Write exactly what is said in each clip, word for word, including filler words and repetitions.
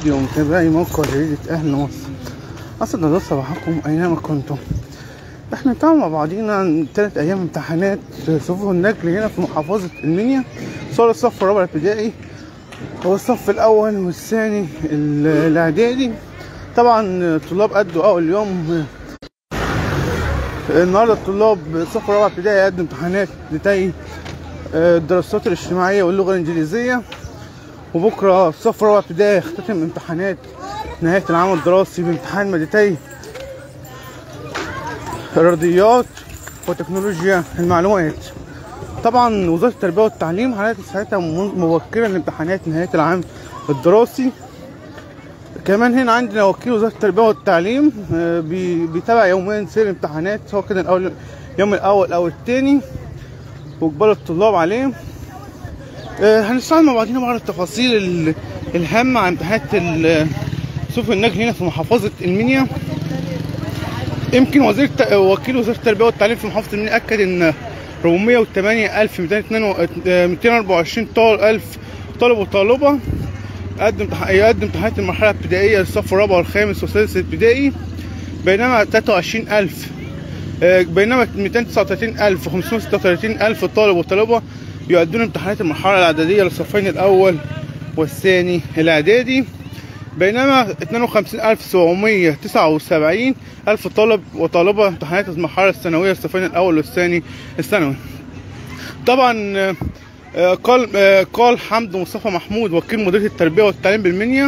ومتابعي موقع جريدة أهل مصر، أسعد الله صباحكم أينما كنتم. احنا بنتابع مع بعضينا عن تلات أيام امتحانات صفوف النجل هنا في محافظة المنيا، سواء الصف الرابع الابتدائي هو الصف الأول والثاني الإعدادي. طبعا الطلاب أدوا أول يوم النهارده الطلاب الصف الرابع ابتدائي أدوا امتحانات لتي الدراسات الاجتماعية واللغة الإنجليزية، وبكره الصف الرابع ابتدائي يختتم امتحانات نهاية العام الدراسي بامتحان مادتي الرياضيات وتكنولوجيا المعلومات. طبعا وزارة التربية والتعليم حالات ساعتها مبكرا لامتحانات نهاية العام الدراسي. كمان هنا عندنا وكيل وزارة التربية والتعليم بيتابع يوميا سير الامتحانات، سواء كان الأول اليوم الأول أو الثاني وإقبال الطلاب عليه. هنستعرض مع بعضنا بعض التفاصيل الهامة عن امتحانات صفوف النجل هنا في محافظة المنيا. يمكن وزير وكيل وزارة التربية والتعليم في محافظة المنيا أكد إن أربعمية وتمانية ألف ميتين وأربعة وعشرين ألف طالب وطالبة يقدم امتحانات المرحلة الابتدائية للصف الرابع والخامس والسادس الابتدائي، بينما تلاتة وعشرين ألف بينما ميتين وتسعة وتلاتين ألف وخمسمية وستة وتلاتين ألف طالب وطالبة يؤدون امتحانات المرحلة الإعدادية للصفين الأول والثاني الإعدادي، بينما اتنين وخمسين ألف سبعمية وتسعة وسبعين ألف طالب وطالبة امتحانات المرحلة الثانوية للصفين الأول والثاني الثانوي. طبعا قال قال حمد مصطفى محمود وكيل مديرية التربية والتعليم بالمنيا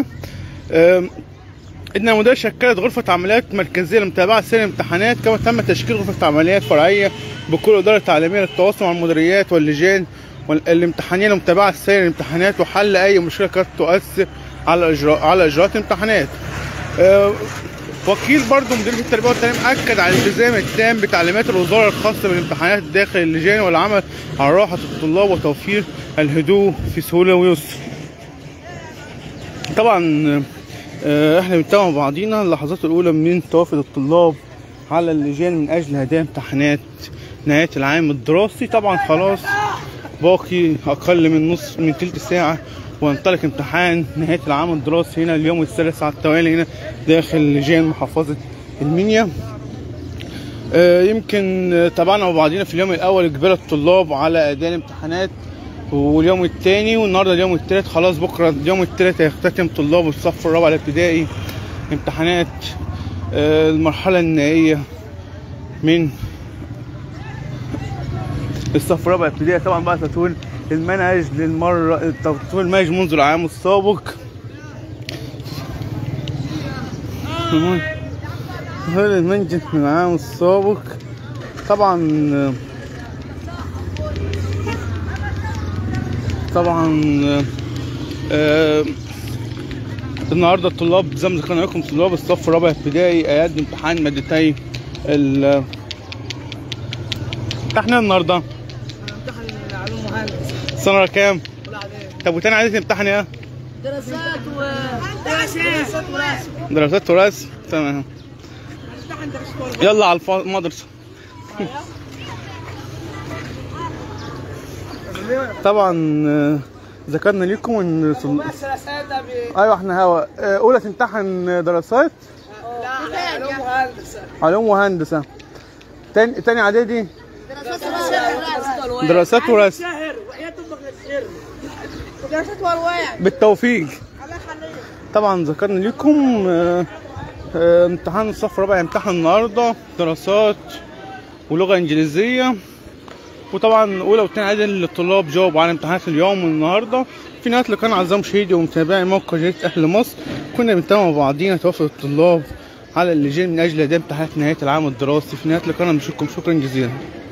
إن المديرية شكلت غرفة عمليات مركزية لمتابعة سير الامتحانات، كما تم تشكيل غرفة عمليات فرعية بكل إدارة تعليمية للتواصل مع المديريات واللجان الامتحانية لمتابعة سير الامتحانات وحل أي مشكلة قد تؤثر على إجراء على إجراءات الامتحانات. أه وكيل برضو مديرية التربية والتعليم أكد على الالتزام التام بتعليمات الوزارة الخاصة بالامتحانات داخل اللجان والعمل على راحة الطلاب وتوفير الهدوء في سهولة ويسر. طبعا أه احنا بنتابع بعضينا اللحظات الأولى من توافد الطلاب على اللجان من أجل أداء امتحانات نهاية العام الدراسي. طبعا خلاص باقي أقل من نص من تلت ساعة وينطلق امتحان نهاية العام الدراسي هنا اليوم الثالث على التوالي هنا داخل لجان محافظة المنيا. آه يمكن تابعنا مع بعضينا في اليوم الأول إقبال الطلاب على أداء الامتحانات، واليوم الثاني والنهارده اليوم الثالث. خلاص بكرة اليوم الثالث هيختتم طلاب الصف الرابع الابتدائي امتحانات آه المرحلة النهائية من الصف الرابع الابتدائي. طبعا بقى تطوير المنهج للمرة تطوير المنهج منذ العام السابق، تطوير المنهج من العام السابق. طبعا طبعا آه النهارده الطلاب زي ما ذكرنا لكم طلاب الصف الرابع الابتدائي هيقدم امتحان مادتي ال امتحان النهارده علوم مهندس سنة كام؟ طب وتاني عايز تمتحن ايه؟ دراسات و دراسات ورسم. دراسات ورسم، تمام. يلا على المدرسة. طبعا ذكرنا لكم ان ايوه احنا هوا اولى تمتحن دراسات، لا علوم وهندسة. علوم وهندسة. تاني تاني اعدادي دراسات دراسات ورسم. دراسات ورواية بالتوفيق. طبعا ذكرنا لكم اه اه امتحان الصف الرابع يمتحن النهارده دراسات ولغة انجليزية، وطبعا اولى وثاني اعدادي للطلاب جاوبوا على امتحانات اليوم والنهارده. في نهاية اللقاء اعزائي مشاهدي ومتابعي موقع جريدة أهل مصر، كنا بنتابع مع بعضينا توافد الطلاب على اللجان من اجل اداء امتحانات نهاية العام الدراسي. في نهاية اللقاء بنشكركم شكرا جزيلا.